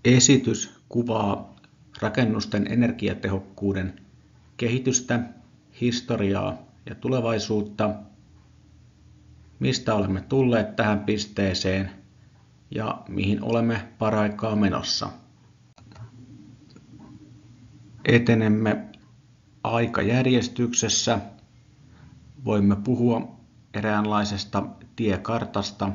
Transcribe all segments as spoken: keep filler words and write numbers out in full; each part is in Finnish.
Esitys kuvaa rakennusten energiatehokkuuden kehitystä, historiaa ja tulevaisuutta, mistä olemme tulleet tähän pisteeseen ja mihin olemme paraikaa menossa. Etenemme aikajärjestyksessä. Voimme puhua eräänlaisesta tiekartasta.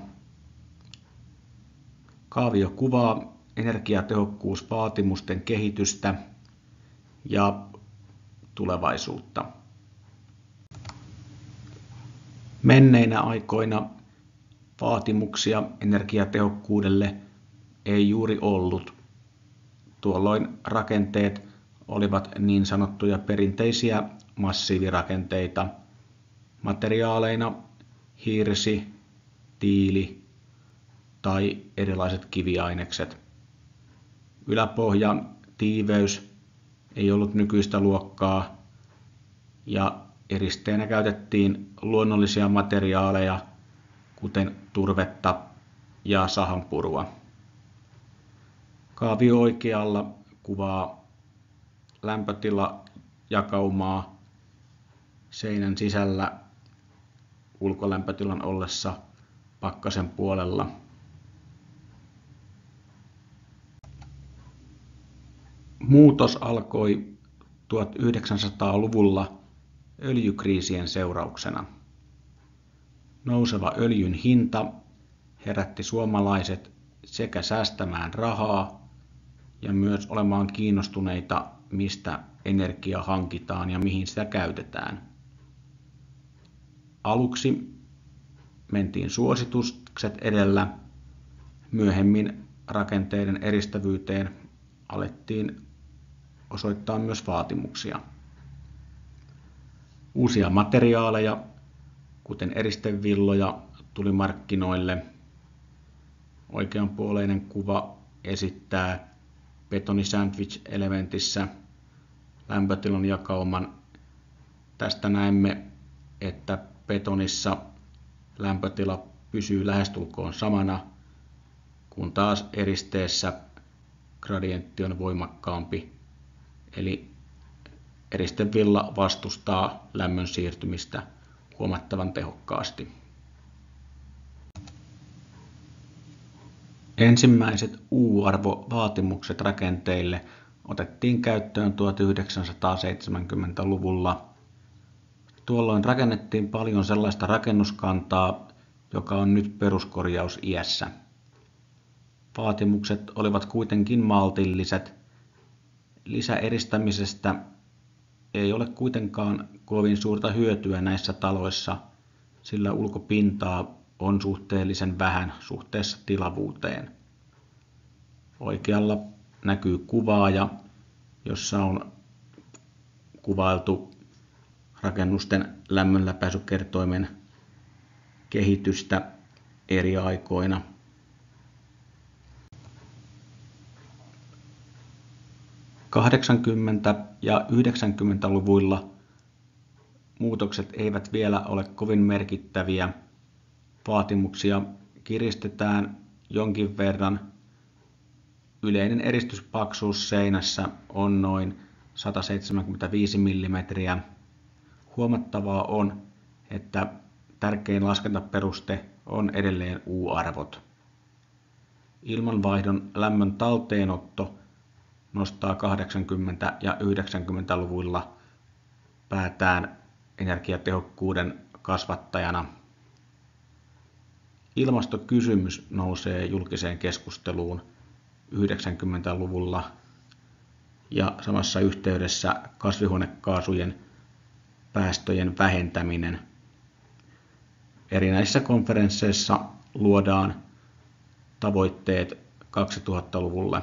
Kaavio kuvaa energiatehokkuusvaatimusten kehitystä ja tulevaisuutta. Menneinä aikoina vaatimuksia energiatehokkuudelle ei juuri ollut. Tuolloin rakenteet olivat niin sanottuja perinteisiä massiivirakenteita, materiaaleina hirsi, tiili tai erilaiset kiviainekset. Yläpohjan tiiveys ei ollut nykyistä luokkaa ja eristeenä käytettiin luonnollisia materiaaleja, kuten turvetta ja sahanpurua. Kaavio oikealla kuvaa lämpötilajakaumaa seinän sisällä ulkolämpötilan ollessa pakkasen puolella. Muutos alkoi tuhatyhdeksänsataaluvulla öljykriisien seurauksena. Nouseva öljyn hinta herätti suomalaiset sekä säästämään rahaa ja myös olemaan kiinnostuneita, mistä energia hankitaan ja mihin sitä käytetään. Aluksi mentiin suositukset edellä, myöhemmin rakenteiden eristävyyteen alettiin osoittaa myös vaatimuksia. Uusia materiaaleja, kuten eristevilloja, tuli markkinoille. Oikeanpuoleinen kuva esittää betonisandwich-elementissä lämpötilan jakauman. Tästä näemme, että betonissa lämpötila pysyy lähestulkoon samana, kun taas eristeessä gradientti on voimakkaampi, eli eristevilla vastustaa lämmön siirtymistä huomattavan tehokkaasti. Ensimmäiset U-arvovaatimukset rakenteille otettiin käyttöön tuhatyhdeksänsataaseitsemänkymmentäluvulla. Tuolloin rakennettiin paljon sellaista rakennuskantaa, joka on nyt peruskorjausiässä. Vaatimukset olivat kuitenkin maltilliset. Lisäeristämisestä ei ole kuitenkaan kovin suurta hyötyä näissä taloissa, sillä ulkopintaa on suhteellisen vähän suhteessa tilavuuteen. Oikealla näkyy kuvaaja, jossa on kuvailtu rakennusten lämmönläpäisykertoimen kehitystä eri aikoina. kahdeksankymmentä- ja yhdeksänkymmentäluvuilla muutokset eivät vielä ole kovin merkittäviä. Vaatimuksia kiristetään jonkin verran. Yleinen eristyspaksuus seinässä on noin sata seitsemänkymmentäviisi millimetriä. Huomattavaa on, että tärkein laskentaperuste on edelleen U-arvot. Ilmanvaihdon lämmön talteenotto nostaa kahdeksankymmentä- ja yhdeksänkymmentäluvuilla päätään energiatehokkuuden kasvattajana. Ilmastokysymys nousee julkiseen keskusteluun yhdeksänkymmentäluvulla ja samassa yhteydessä kasvihuonekaasujen päästöjen vähentäminen. Erinäisissä konferensseissa luodaan tavoitteet kaksituhattaluvulle.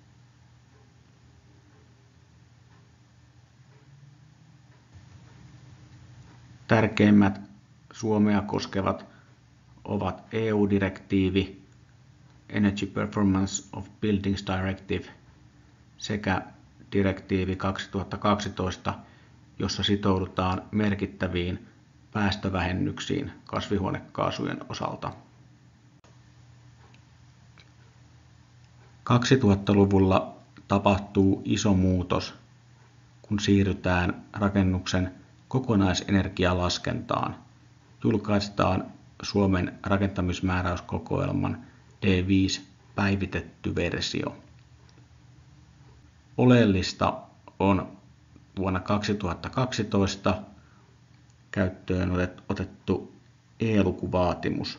Tärkeimmät Suomea koskevat ovat E U-direktiivi, Energy Performance of Buildings Directive sekä direktiivi kaksituhattakaksitoista, jossa sitoudutaan merkittäviin päästövähennyksiin kasvihuonekaasujen osalta. kaksituhattaluvulla tapahtuu iso muutos, kun siirrytään rakennuksen kokonaisenergialaskentaan. Julkaistaan Suomen rakentamismääräyskokoelman D viisi päivitetty versio. Oleellista on vuonna kaksituhattakaksitoista käyttöön otettu E-lukuvaatimus.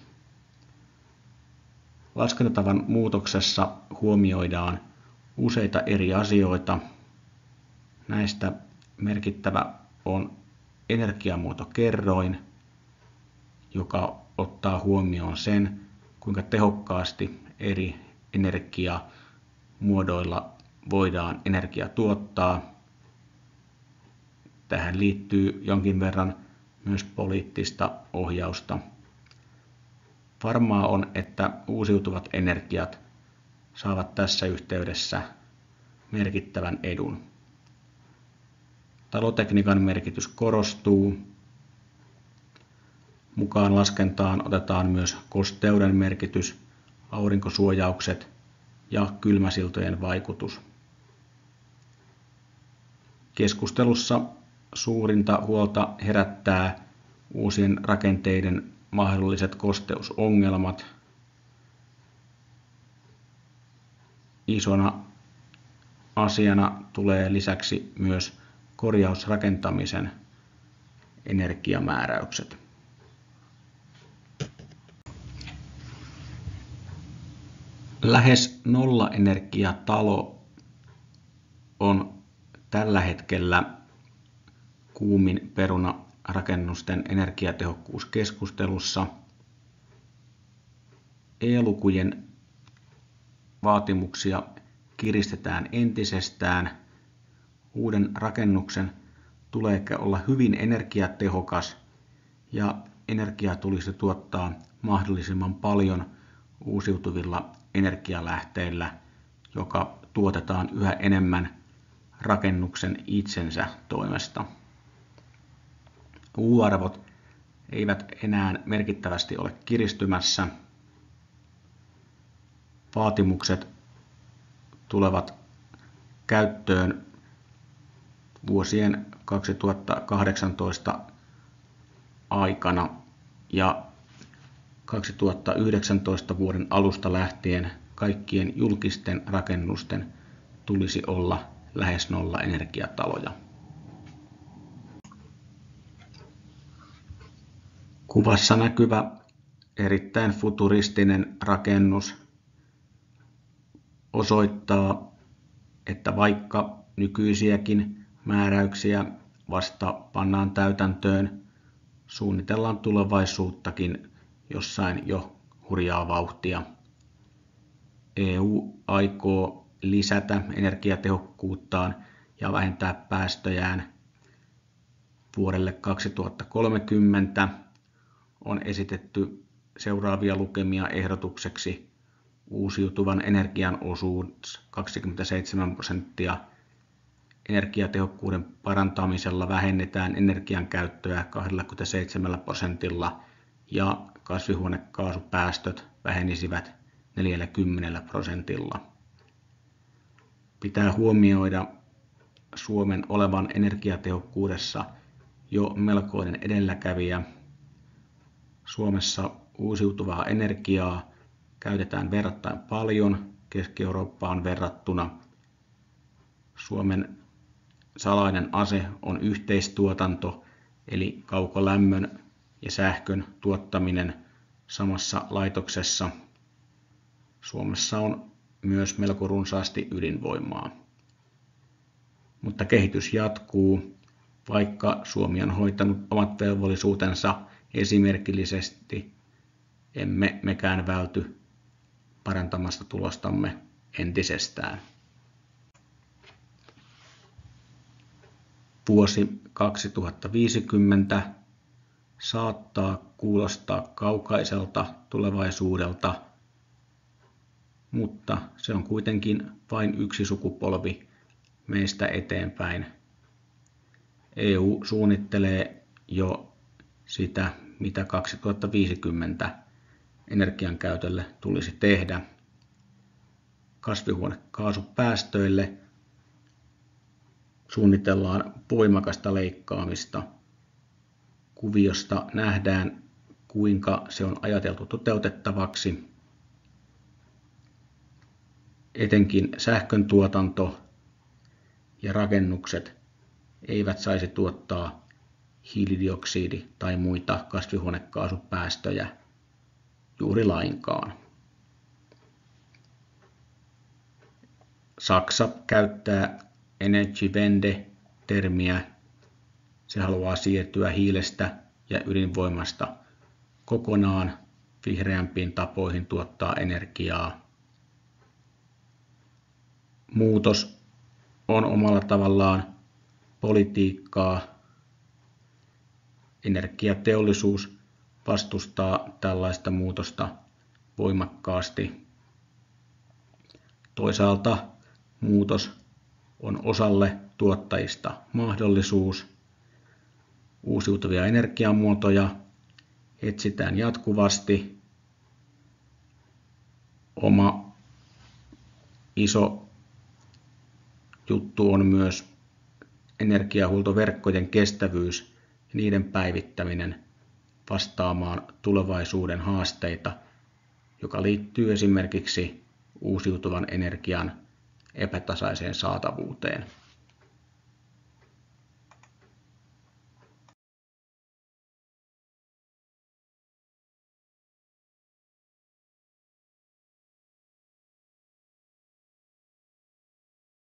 Laskentatavan muutoksessa huomioidaan useita eri asioita. Näistä merkittävä on energiamuotokerroin, joka ottaa huomioon sen, kuinka tehokkaasti eri energiamuodoilla voidaan energia tuottaa. Tähän liittyy jonkin verran myös poliittista ohjausta. Varmaa on, että uusiutuvat energiat saavat tässä yhteydessä merkittävän edun. Talotekniikan merkitys korostuu. Mukaan laskentaan otetaan myös kosteuden merkitys, aurinkosuojaukset ja kylmäsiltojen vaikutus. Keskustelussa suurinta huolta herättää uusien rakenteiden mahdolliset kosteusongelmat. Isona asiana tulee lisäksi myös korjausrakentamisen energiamääräykset. Lähes nollaenergiatalo on tällä hetkellä kuumin peruna rakennusten energiatehokkuuskeskustelussa. E-lukujen vaatimuksia kiristetään entisestään. Uuden rakennuksen tulee olla hyvin energiatehokas ja energiaa tulisi tuottaa mahdollisimman paljon uusiutuvilla energialähteillä, joka tuotetaan yhä enemmän rakennuksen itsensä toimesta. U-arvot eivät enää merkittävästi ole kiristymässä. Vaatimukset tulevat käyttöön vuosien kaksituhattakahdeksantoista aikana ja kaksituhattayhdeksäntoista vuoden alusta lähtien kaikkien julkisten rakennusten tulisi olla lähes nolla energiataloja. Kuvassa näkyvä erittäin futuristinen rakennus osoittaa, että vaikka nykyisiäkin määräyksiä vasta pannaan täytäntöön, suunnitellaan tulevaisuuttakin jossain jo hurjaa vauhtia. E U aikoo lisätä energiatehokkuuttaan ja vähentää päästöjään. Vuodelle kaksituhattakolmekymmentä on esitetty seuraavia lukemia ehdotukseksi: uusiutuvan energian osuus kaksikymmentäseitsemän prosenttia, energiatehokkuuden parantamisella vähennetään energian käyttöä kaksikymmentäseitsemän prosentilla ja kasvihuonekaasupäästöt vähenisivät neljäkymmentä prosentilla. Pitää huomioida Suomen olevan energiatehokkuudessa jo melkoinen edelläkävijä. Suomessa uusiutuvaa energiaa käytetään verrattain paljon Keski-Eurooppaan verrattuna. Suomen salainen ase on yhteistuotanto, eli kaukolämmön ja sähkön tuottaminen samassa laitoksessa. Suomessa on myös melko runsaasti ydinvoimaa. Mutta kehitys jatkuu, vaikka Suomi on hoitanut omat velvollisuutensa esimerkillisesti, emme mekään välty parantamasta tulostamme entisestään. Vuosi kaksituhattaviisikymmentä saattaa kuulostaa kaukaiselta tulevaisuudelta, mutta se on kuitenkin vain yksi sukupolvi meistä eteenpäin. E U suunnittelee jo sitä, mitä kaksituhattaviisikymmentä energian käytölle tulisi tehdä. kasvihuonekaasupäästöille suunnitellaan voimakasta leikkaamista. Kuviosta nähdään, kuinka se on ajateltu toteutettavaksi. Etenkin sähköntuotanto ja rakennukset eivät saisi tuottaa hiilidioksidi- tai muita kasvihuonekaasupäästöjä juuri lainkaan. Saksa käyttää Energiewende-termiä. Se haluaa siirtyä hiilestä ja ydinvoimasta kokonaan vihreämpiin tapoihin tuottaa energiaa. Muutos on omalla tavallaan politiikkaa. Energiateollisuus vastustaa tällaista muutosta voimakkaasti. Toisaalta muutos on osalle tuottajista mahdollisuus. Uusiutuvia energiamuotoja etsitään jatkuvasti. Oma iso juttu on myös energiahuoltoverkkojen kestävyys ja niiden päivittäminen vastaamaan tulevaisuuden haasteita, joka liittyy esimerkiksi uusiutuvan energian epätasaiseen saatavuuteen.